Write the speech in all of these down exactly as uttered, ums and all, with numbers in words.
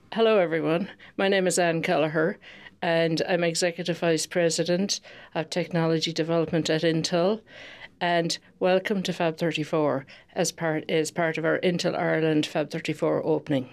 Hello, everyone. My name is Anne Kelleher, and I'm Executive Vice President of Technology Development at Intel. And welcome to Fab thirty-four as part, as part of our Intel Ireland Fab thirty-four opening.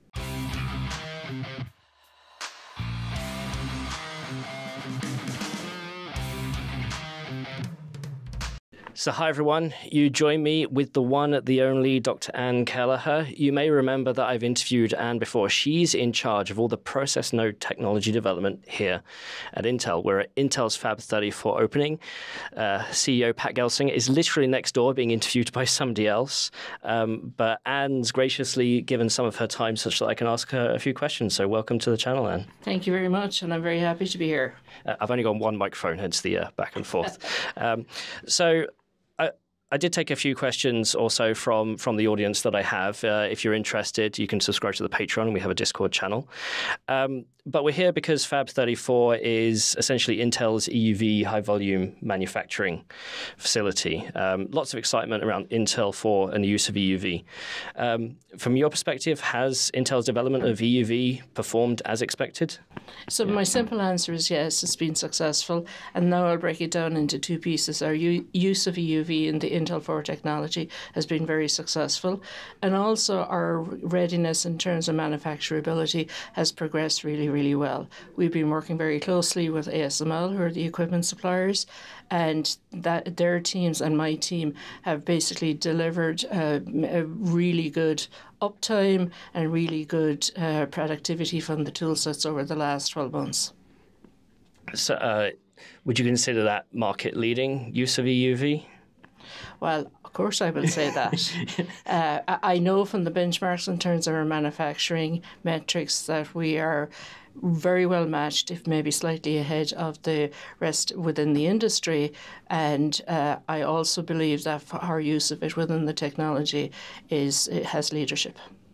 So hi everyone, you join me with the one, the only Doctor Anne Kelleher. You may remember that I've interviewed Anne before. She's in charge of all the process node technology development here at Intel. We're at Intel's Fab thirty-four opening. Uh, C E O Pat Gelsinger is literally next door being interviewed by somebody else. Um, but Anne's graciously given some of her time such that I can ask her a few questions. So welcome to the channel, Anne. Thank you very much, and I'm very happy to be here. Uh, I've only got one microphone, hence the uh, back and forth. um, so. I did take a few questions also from, from the audience that I have. Uh, if you're interested, you can subscribe to the Patreon. We have a Discord channel. Um, but we're here because Fab thirty-four is essentially Intel's E U V high-volume manufacturing facility. Um, lots of excitement around Intel four and the use of E U V. Um, from your perspective, has Intel's development of E U V performed as expected? So my simple answer is yes, it's been successful. And now I'll break it down into two pieces. Our u- use of E U V in the Intel four technology has been very successful. And also our readiness in terms of manufacturability has progressed really, really well. We've been working very closely with A S M L, who are the equipment suppliers, and that their teams and my team have basically delivered uh, a really good uptime and really good uh, productivity from the tool sets over the last twelve months. So, uh, would you consider that market-leading use of E U V? Well, of course I will say that. uh, I know from the benchmarks in terms of our manufacturing metrics that we are very well matched, if maybe slightly ahead of the rest within the industry. And uh, I also believe that our use of it within the technology is it has leadership.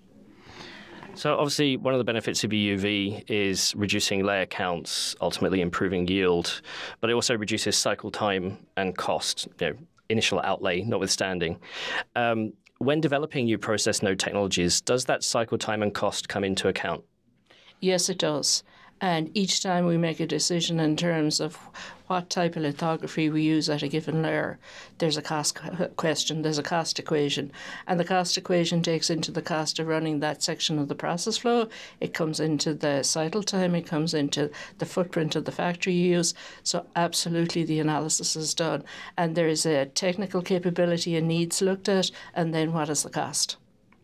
So obviously, one of the benefits of E U V is reducing layer counts, ultimately improving yield, but it also reduces cycle time and cost, you know, initial outlay notwithstanding. Um, when developing new process node technologies, does that cycle time and cost come into account? Yes, it does. And each time we make a decision in terms of what type of lithography we use at a given layer, there's a cost question, there's a cost equation. And the cost equation takes into the cost of running that section of the process flow. It comes into the cycle time, it comes into the footprint of the factory use. So absolutely the analysis is done. And there is a technical capability and needs looked at, and then what is the cost?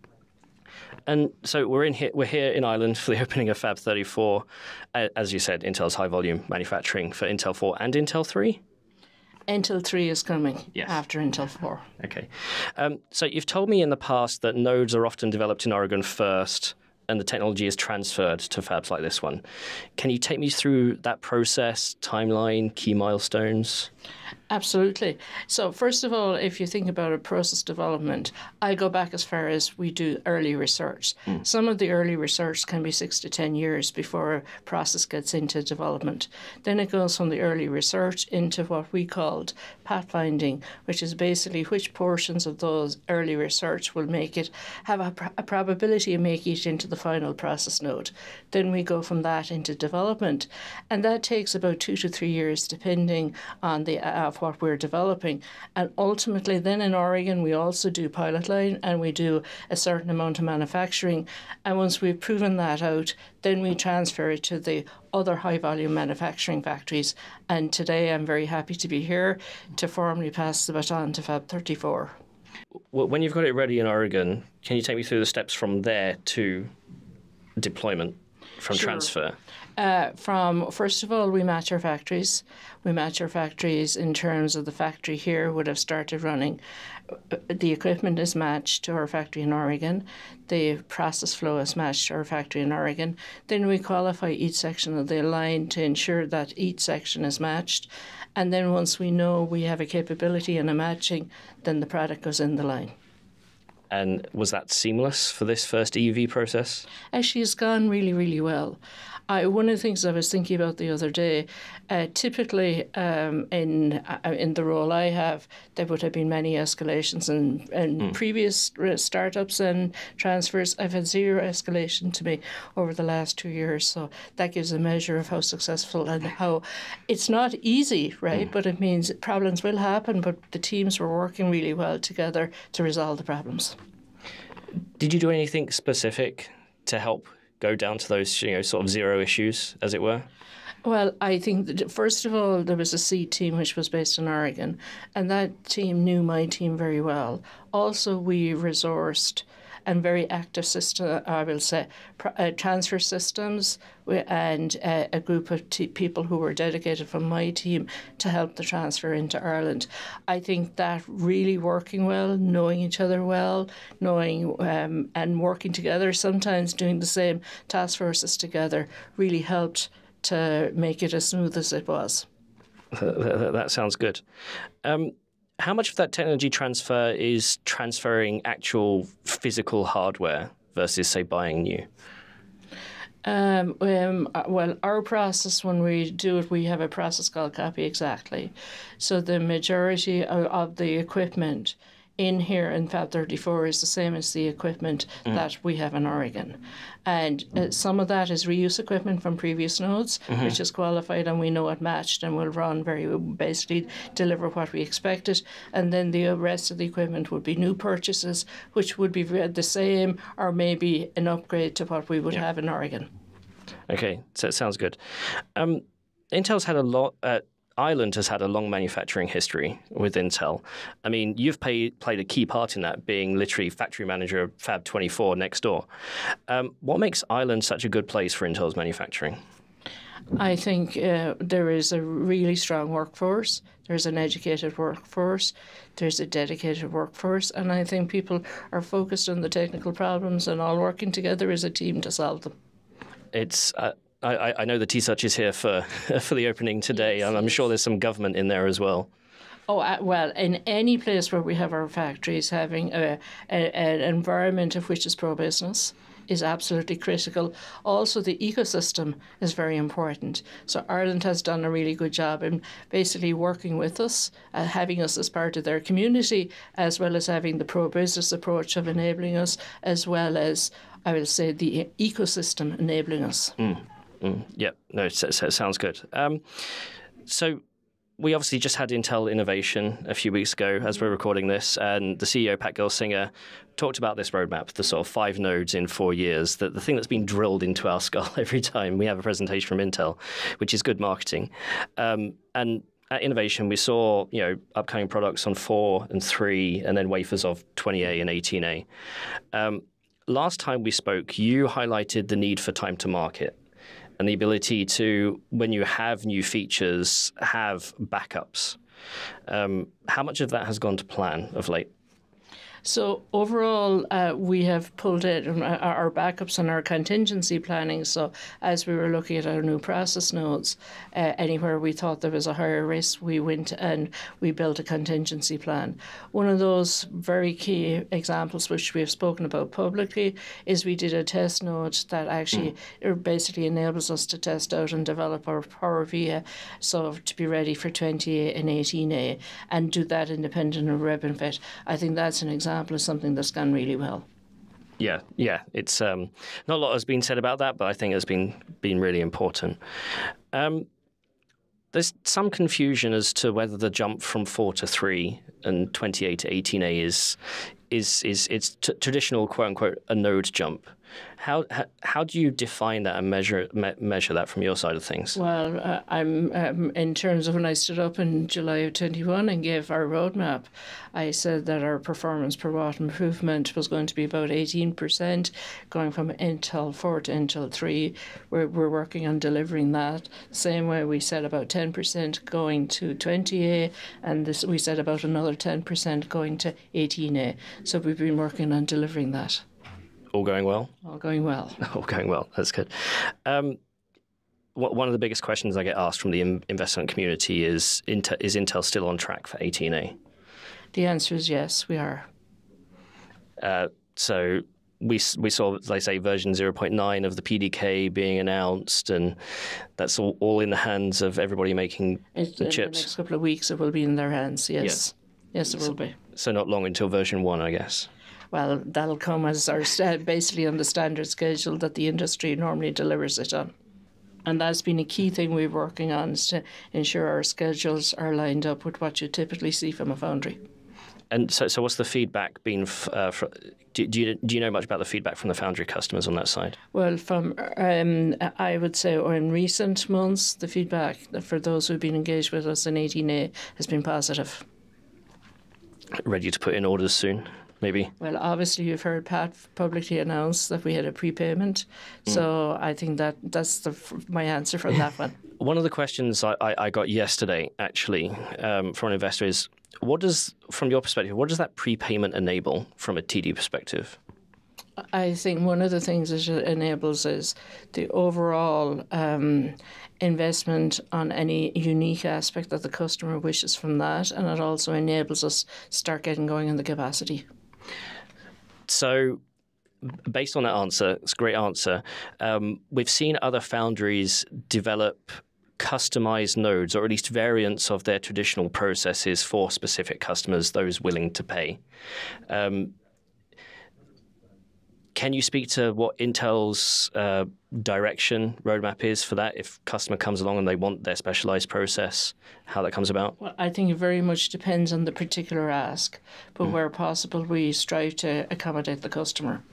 And so we're in here. We're here in Ireland for the opening of Fab thirty-four, as you said, Intel's high volume manufacturing for Intel four and Intel three. Intel three is coming yes. after Intel four. Okay. Um, so you've told me in the past that nodes are often developed in Oregon first, and the technology is transferred to fabs like this one. Can you take me through that process, timeline, key milestones? Absolutely. So first of all, if you think about a process development, I go back as far as we do early research. Mm. Some of the early research can be six to ten years before a process gets into development. Then it goes from the early research into what we called pathfinding, which is basically which portions of those early research will make it, have a, pr- a probability of making it into the final process node. Then we go from that into development. And that takes about two to three years, depending on the uh, of what we're developing. And ultimately then in Oregon we also do pilot line and we do a certain amount of manufacturing, and once we've proven that out, then we transfer it to the other high volume manufacturing factories. And today I'm very happy to be here to formally pass the baton to Fab thirty-four. Well, when you've got it ready in Oregon, can you take me through the steps from there to deployment, from Sure. transfer? Uh, from, first of all, we match our factories. We match our factories in terms of the factory here would have started running. The equipment is matched to our factory in Oregon. The process flow is matched to our factory in Oregon. Then we qualify each section of the line to ensure that each section is matched. And then once we know we have a capability and a matching, then the product goes in the line. And was that seamless for this first E U V process? Actually, it's gone really, really well. I, one of the things I was thinking about the other day, uh, typically um, in uh, in the role I have, there would have been many escalations. And in, in mm. previous startups and transfers, I've had zero escalation to me over the last two years. So that gives a measure of how successful and how it's not easy, right? Mm. But it means problems will happen, but the teams were working really well together to resolve the problems. Did you do anything specific to help go down to those, you know, sort of zero issues, as it were? Well, I think that first of all, there was a seed team which was based in Oregon, and that team knew my team very well. Also, we resourced and very active system, I will say, uh, transfer systems and uh, a group of t- people who were dedicated from my team to help the transfer into Ireland. I think that really working well, knowing each other well, knowing um, and working together, sometimes doing the same task forces together, really helped to make it as smooth as it was. That, that sounds good. Um, How much of that technology transfer is transferring actual physical hardware versus, say, buying new? Um, um, well, our process, when we do it, we have a process called copy exactly. So the majority of, of the equipment in here in Fab thirty-four is the same as the equipment mm. that we have in Oregon. And uh, some of that is reuse equipment from previous nodes, mm-hmm. which is qualified and we know it matched and will run very, basically deliver what we expected. And then the rest of the equipment would be new purchases, which would be the same or maybe an upgrade to what we would yeah. have in Oregon. Okay, so it sounds good. Um, Intel's had a lot... Uh, Ireland has had a long manufacturing history with Intel. I mean, you've pay, played a key part in that, being literally factory manager of Fab twenty-four next door. Um, what makes Ireland such a good place for Intel's manufacturing? I think uh, there is a really strong workforce. There's an educated workforce. There's a dedicated workforce. And I think people are focused on the technical problems and all working together as a team to solve them. It's... Uh, I, I know the T-Such is here for for the opening today, yes, and I'm yes. sure there's some government in there as well. Oh, uh, well, in any place where we have our factories, having a, a, an environment of which is pro-business is absolutely critical. Also, the ecosystem is very important. So Ireland has done a really good job in basically working with us, uh, having us as part of their community, as well as having the pro-business approach of enabling us, as well as, I will say, the ecosystem enabling us. Mm. Mm, yeah, no, it, it sounds good. Um, so we obviously just had Intel Innovation a few weeks ago as we're recording this, and the C E O, Pat Gelsinger, talked about this roadmap, the sort of five nodes in four years, the, the thing that's been drilled into our skull every time we have a presentation from Intel, which is good marketing. Um, and at Innovation, we saw, you know, upcoming products on four and three, and then wafers of twenty A and eighteen A. Um, last time we spoke, you highlighted the need for time to market and the ability to, when you have new features, have backups. Um, how much of that has gone to plan of late? So overall, uh, we have pulled in our backups and our contingency planning. So as we were looking at our new process nodes, uh, anywhere we thought there was a higher risk, we went and we built a contingency plan. One of those very key examples, which we have spoken about publicly, is we did a test node that actually mm. basically enables us to test out and develop our PowerVia, so to be ready for twenty A and eighteen A, and do that independent of RibbonFET. I think that's an example. Example of something that's gone really well. Yeah, yeah. It's um, not a lot has been said about that, but I think it's been been really important. Um, there's some confusion as to whether the jump from four to three and twenty A to eighteen A is is is it's t- traditional quote unquote a node jump. How, how how do you define that and measure me, measure that from your side of things? Well, uh, I'm um, in terms of when I stood up in July of twenty-one and gave our roadmap, I said that our performance per watt improvement was going to be about eighteen percent, going from Intel four to Intel three. We're we're working on delivering that. Same way we said about ten percent going to twenty A, and this we said about another ten percent going to eighteen A. So we've been working on delivering that. All going well? All going well. All going well. That's good. Um, one of the biggest questions I get asked from the investment community is, Intel, is Intel still on track for eighteen A? The answer is yes, we are. Uh, so we we saw, they say, version zero point nine of the P D K being announced, and that's all, all in the hands of everybody making It, the in chips. the next couple of weeks, it will be in their hands. Yes, yes, yes it will be. So not long until version one, I guess. Well, that'll come as our st- basically on the standard schedule that the industry normally delivers it on. And that's been a key thing we're working on, is to ensure our schedules are lined up with what you typically see from a foundry. And so, so what's the feedback been? F- uh, for, do, do, you, do you know much about the feedback from the foundry customers on that side? Well, from um, I would say in recent months, the feedback for those who've been engaged with us in eighteen A has been positive. Ready to put in orders soon, maybe? Well, obviously you've heard Pat publicly announce that we had a prepayment, mm. so I think that that's the, my answer from that one. One of the questions I, I, I got yesterday, actually, um, from an investor is, what does, from your perspective, what does that prepayment enable from a T D perspective? I think one of the things it enables is the overall um, investment on any unique aspect that the customer wishes from that, and it also enables us to start getting going in the capacity. So, based on that answer, it's a great answer. Um, we've seen other foundries develop customized nodes, or at least variants of their traditional processes for specific customers, those willing to pay. Um, Can you speak to what Intel's uh, direction roadmap is for that? If customer comes along and they want their specialized process, how that comes about? Well, I think it very much depends on the particular ask, but mm. where possible, we strive to accommodate the customer.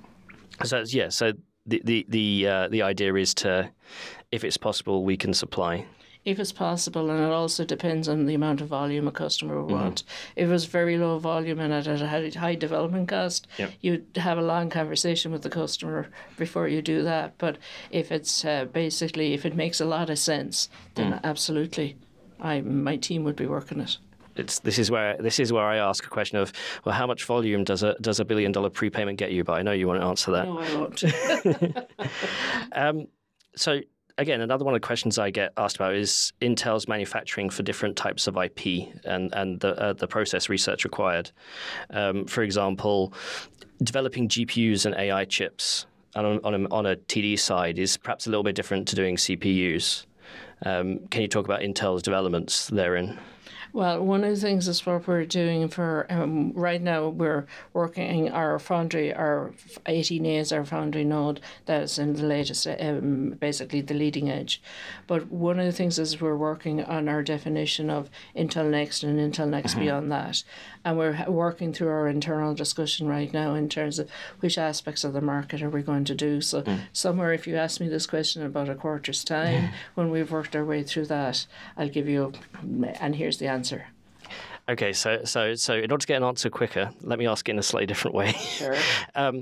So yeah, so the the the uh, the idea is to, if it's possible, we can supply. If it's possible, and it also depends on the amount of volume a customer will mm-hmm. want. If it was very low volume and at a high development cost, yep. you'd have a long conversation with the customer before you do that. But if it's uh, basically, if it makes a lot of sense, then mm. absolutely, I my team would be working it. It's, this is where this is where I ask a question of, well, how much volume does a does a billion dollar prepayment get you? But I know you want to answer that. No, I won't. um, so. Again, another one of the questions I get asked about is Intel's manufacturing for different types of I P and, and the, uh, the process research required. Um, for example, developing G P Us and A I chips on, on, a, on a T D side is perhaps a little bit different to doing C P Us. Um, can you talk about Intel's developments therein? Well, one of the things is what we're doing for, um, right now we're working our foundry, our eighteen A is our foundry node that is in the latest, um, basically the leading edge. But one of the things is we're working on our definition of Intel Next and Intel Next mm-hmm. beyond that. And we're working through our internal discussion right now in terms of which aspects of the market are we going to do. So mm. somewhere, if you ask me this question in about a quarter's time, when we've worked our way through that, I'll give you, and here's the answer. Okay, so so so in order to get an answer quicker, let me ask it in a slightly different way. Sure. um,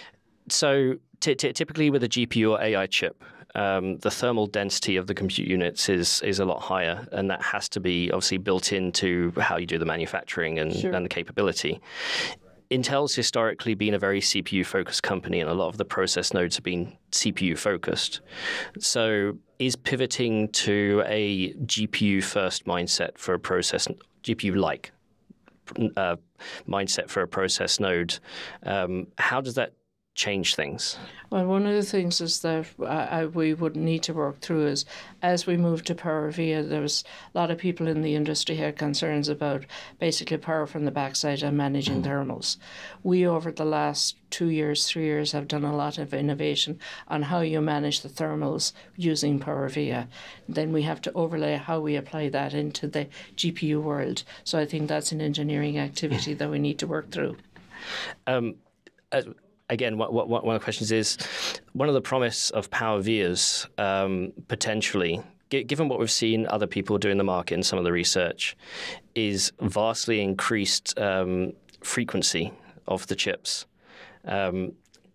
so t- t- typically with a G P U or A I chip, um, the thermal density of the compute units is is a lot higher, and that has to be obviously built into how you do the manufacturing and, sure. and the capability. Intel's historically been a very C P U-focused company, and a lot of the process nodes have been C P U-focused. So is pivoting to a G P U-first mindset for a process, G P U-like uh, mindset for a process node, um, how does that change things? Well, one of the things is that I, we would need to work through is, as we move to PowerVia, there was a lot of people in the industry had concerns about basically power from the backside and managing mm. thermals. We, over the last two years, three years, have done a lot of innovation on how you manage the thermals using PowerVia. Then we have to overlay how we apply that into the G P U world. So I think that's an engineering activity that we need to work through. Um, uh, Again, what, what, one of the questions is, one of the promise of PowerVias, um, potentially, g- given what we've seen other people do in the market and some of the research, is vastly increased um, frequency of the chips. Um,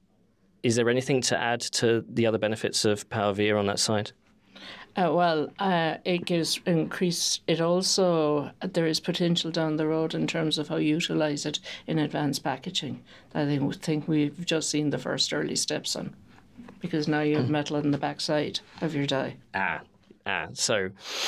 is there anything to add to the other benefits of PowerVia on that side? Uh, well, uh, it gives increase. It also, there is potential down the road in terms of how you utilize it in advanced packaging. I think, think we've just seen the first early steps on, because now you have metal in the backside of your die. Ah, ah. So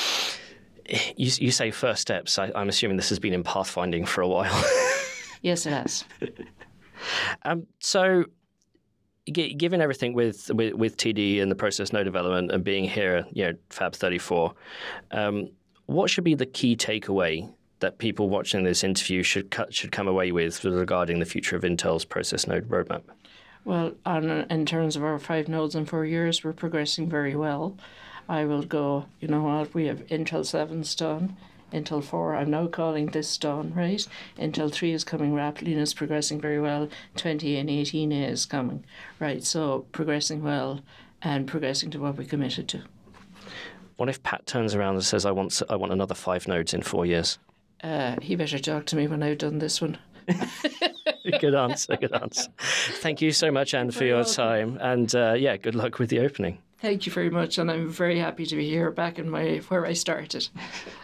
you you say first steps. I, I'm assuming this has been in pathfinding for a while. Yes, it has. Um, so, g- given everything with, with with T D and the process node development and being here, you know, Fab thirty-four, um, what should be the key takeaway that people watching this interview should cut, should come away with regarding the future of Intel's process node roadmap? Well, on, in terms of our five nodes in four years, we're progressing very well. I will go, you know what, we have Intel seven's done, Intel four, I'm now calling this done, right? Intel three is coming rapidly and is progressing very well. twenty and eighteen A is coming, right? So progressing well and progressing to what we committed to. What if Pat turns around and says, I want, I want another five nodes in four years? Uh, he better talk to me when I've done this one. Good answer, good answer. Thank you so much, Anne, for your welcome. time. And uh, yeah, good luck with the opening. Thank you very much. And I'm very happy to be here back in my where I started.